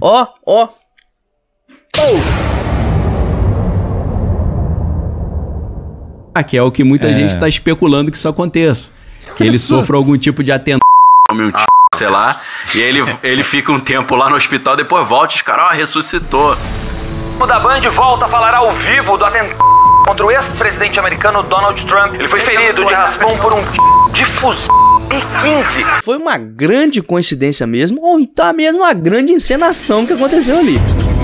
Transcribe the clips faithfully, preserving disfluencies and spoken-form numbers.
Ó, ó. Oh. Que é o que muita é. gente está especulando que isso aconteça. Que ele sofra algum tipo de atentado, sei lá, e ele, ele fica um tempo lá no hospital, depois volta e os caras, ó, ressuscitou. O da Band volta a falar ao vivo do atentado contra o ex-presidente americano Donald Trump. Ele foi ferido de raspão por um de fuzil E quinze. Foi uma grande coincidência mesmo, ou então mesmo uma grande encenação que aconteceu ali.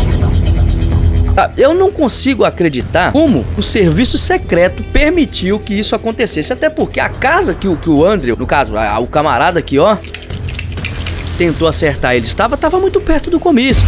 Eu não consigo acreditar como o serviço secreto permitiu que isso acontecesse. Até porque a casa que o, que o Andrew, no caso, a, o camarada aqui, ó, tentou acertar ele estava, estava muito perto do comício.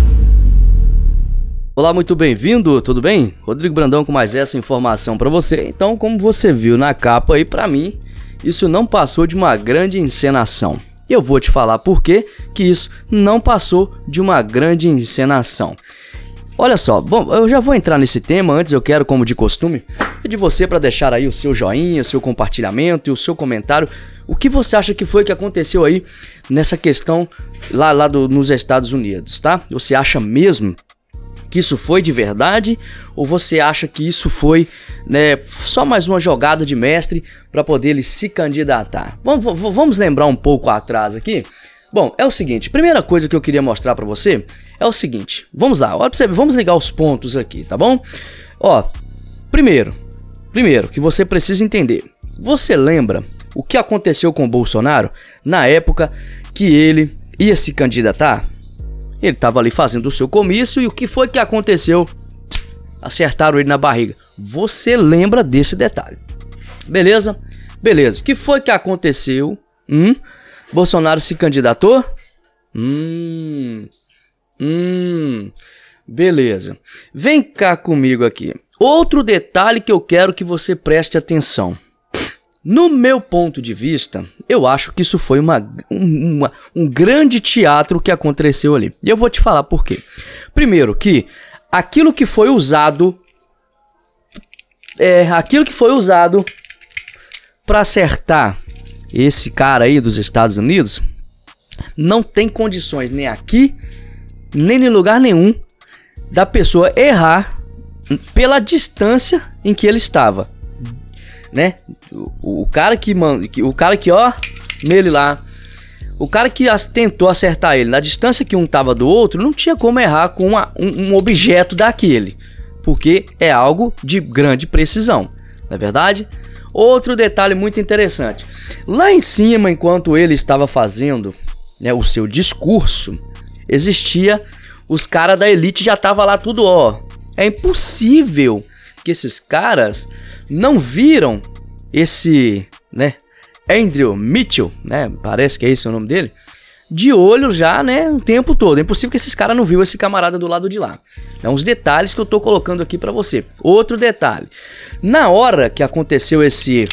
Olá, muito bem-vindo, tudo bem? Rodrigo Brandão com mais essa informação pra você. Então, como você viu na capa aí, pra mim, isso não passou de uma grande encenação. E eu vou te falar por quê que isso não passou de uma grande encenação. Olha só, bom, eu já vou entrar nesse tema. Antes eu quero, como de costume, pedir você para deixar aí o seu joinha, seu compartilhamento e o seu comentário. O que você acha que foi que aconteceu aí nessa questão lá, lá do, nos Estados Unidos, tá? Você acha mesmo que isso foi de verdade? Ou você acha que isso foi, né, só mais uma jogada de mestre para poder ele se candidatar? Vamos, vamos lembrar um pouco atrás aqui? Bom, é o seguinte, primeira coisa que eu queria mostrar pra você é o seguinte, vamos lá, olha pra você ver, vamos ligar os pontos aqui, tá bom? Ó, primeiro, primeiro que você precisa entender, você lembra o que aconteceu com o Bolsonaro na época que ele ia se candidatar? Ele tava ali fazendo o seu comício e o que foi que aconteceu? Acertaram ele na barriga. Você lembra desse detalhe, beleza? Beleza, o que foi que aconteceu? Hum? Bolsonaro se candidatou? Hum, hum, beleza. Vem cá comigo aqui. Outro detalhe que eu quero que você preste atenção. No meu ponto de vista, eu acho que isso foi uma, uma, um grande teatro que aconteceu ali. E eu vou te falar por quê. Primeiro que aquilo que foi usado, é, aquilo que foi usado para acertar esse cara aí dos Estados Unidos não tem condições nem aqui, nem em lugar nenhum da pessoa errar pela distância em que ele estava, né? O, o cara que, mano, o cara que, ó, nele lá, o cara que tentou acertar ele na distância que um tava do outro, não tinha como errar com uma, um, um objeto daquele, porque é algo de grande precisão, não é verdade? Outro detalhe muito interessante. Lá em cima, enquanto ele estava fazendo, né, o seu discurso, existia os caras da elite, já tava lá tudo, ó. É impossível que esses caras não viram esse, né, Andrew Mitchell, né, parece que é esse o nome dele, de olho já, né, o tempo todo. É impossível que esses caras não viram esse camarada do lado de lá. É uns detalhes que eu tô colocando aqui pra você. Outro detalhe. Na hora que aconteceu esse...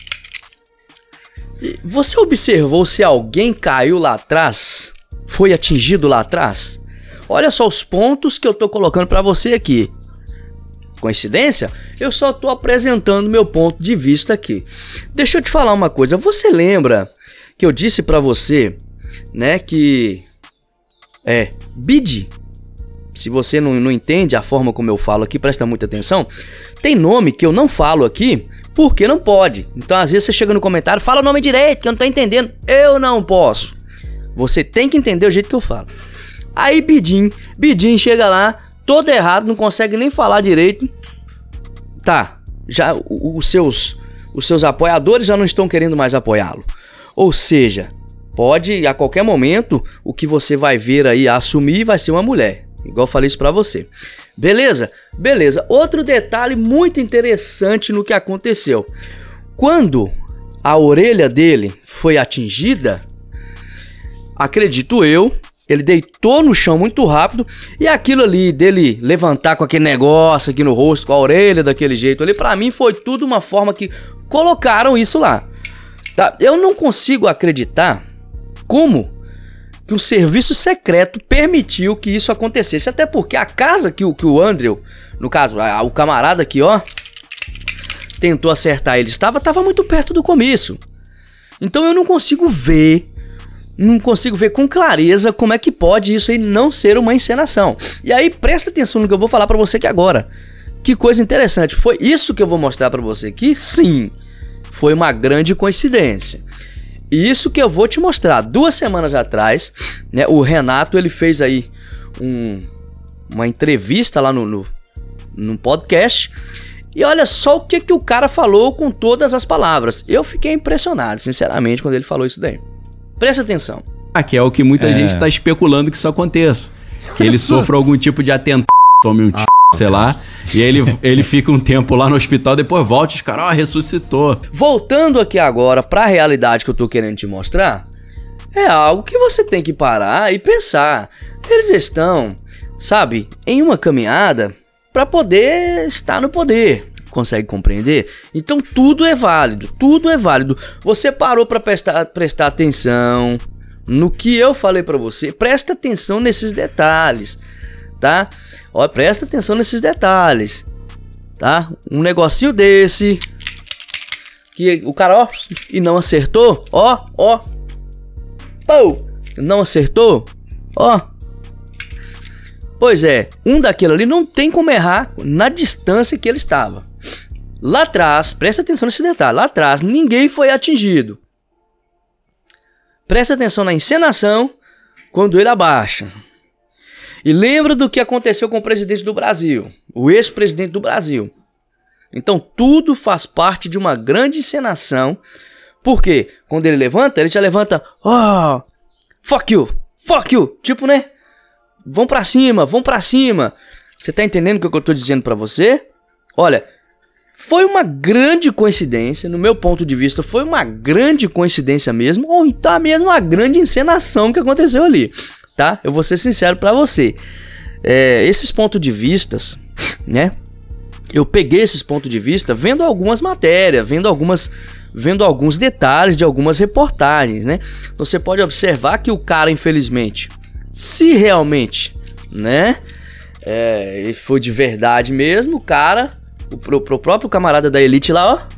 Você observou se alguém caiu lá atrás? Foi atingido lá atrás? Olha só os pontos que eu tô colocando pra você aqui. Coincidência? Eu só tô apresentando meu ponto de vista aqui. Deixa eu te falar uma coisa. Você lembra que eu disse pra você, né, que é bid, se você não, não entende a forma como eu falo aqui, presta muita atenção, tem nome que eu não falo aqui porque não pode. Então às vezes você chega no comentário, fala o nome direito que eu não tô entendendo. Eu não posso. Você tem que entender o jeito que eu falo. Aí Bidim, Bidim chega lá todo errado, não consegue nem falar direito. Tá, já os seus, os seus apoiadores já não estão querendo mais apoiá-lo. Ou seja, pode, a qualquer momento, o que você vai ver aí a assumir vai ser uma mulher. Igual eu falei isso pra você. Beleza? Beleza. Outro detalhe muito interessante no que aconteceu. Quando a orelha dele foi atingida, acredito eu, ele deitou no chão muito rápido. E aquilo ali dele levantar com aquele negócio aqui no rosto, com a orelha daquele jeito ali, pra mim foi tudo uma forma que colocaram isso lá. Tá? Eu não consigo acreditar como que o serviço secreto permitiu que isso acontecesse. Até porque a casa que o, que o Andrew, no caso, a, o camarada aqui, ó, tentou acertar ele estava, estava muito perto do comício. Então eu não consigo ver não consigo ver com clareza como é que pode isso aí não ser uma encenação. E aí presta atenção no que eu vou falar pra você aqui agora. Que coisa interessante, foi isso que eu vou mostrar pra você aqui? Sim, foi uma grande coincidência. E isso que eu vou te mostrar. Duas semanas atrás, né, o Renato ele fez aí um, uma entrevista lá no, no, no podcast. E olha só o que, que o cara falou com todas as palavras. Eu fiquei impressionado, sinceramente, quando ele falou isso daí. Presta atenção. Ah, que é o que muita é. gente está especulando que isso aconteça. Que ele sofra algum tipo de atentado, tome um tiro, ah, sei lá, e ele, ele fica um tempo lá no hospital, depois volta e os caras, ó, ressuscitou. Voltando aqui agora para a realidade que eu tô querendo te mostrar, é algo que você tem que parar e pensar. Eles estão, sabe, em uma caminhada para poder estar no poder. Consegue compreender? Então tudo é válido, tudo é válido. Você parou para prestar, prestar atenção no que eu falei para você? Presta atenção nesses detalhes, tá? Ó, presta atenção nesses detalhes, tá? Um negocinho desse que o cara, ó, e não acertou, ó, ó, pô, não acertou, ó. Pois é, um daquele ali não tem como errar na distância que ele estava. Lá atrás, presta atenção nesse detalhe, lá atrás ninguém foi atingido. Presta atenção na encenação quando ele abaixa. E lembra do que aconteceu com o presidente do Brasil, o ex-presidente do Brasil. Então tudo faz parte de uma grande encenação, porque quando ele levanta, ele já levanta, ó, oh, fuck you, fuck you, tipo, né? Vão pra cima, vão pra cima. Você tá entendendo o que eu tô dizendo pra você? Olha, foi uma grande coincidência, no meu ponto de vista, foi uma grande coincidência mesmo, ou então mesmo uma grande encenação que aconteceu ali, tá? Eu vou ser sincero pra você. É, esses pontos de vistas, né? Eu peguei esses pontos de vista vendo algumas matérias, vendo algumas, vendo alguns detalhes de algumas reportagens, né? Você pode observar que o cara, infelizmente, se realmente, né, é, foi de verdade mesmo, o cara, o pro, pro próprio camarada da elite lá, ó,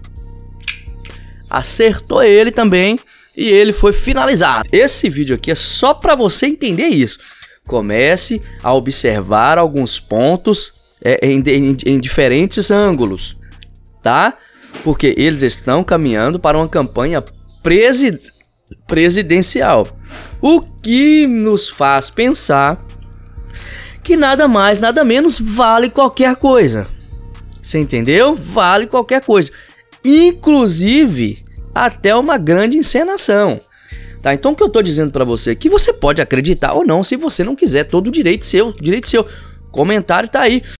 acertou ele também e ele foi finalizado. Esse vídeo aqui é só para você entender isso. Comece a observar alguns pontos é, em, em, em diferentes ângulos, tá? Porque eles estão caminhando para uma campanha presi presidencial. O que nos faz pensar que nada mais, nada menos vale qualquer coisa. Você entendeu? Vale qualquer coisa. Inclusive, até uma grande encenação. Tá? Então o que eu tô dizendo pra você aqui, você pode acreditar ou não, se você não quiser, todo direito seu, direito seu. Comentário tá aí.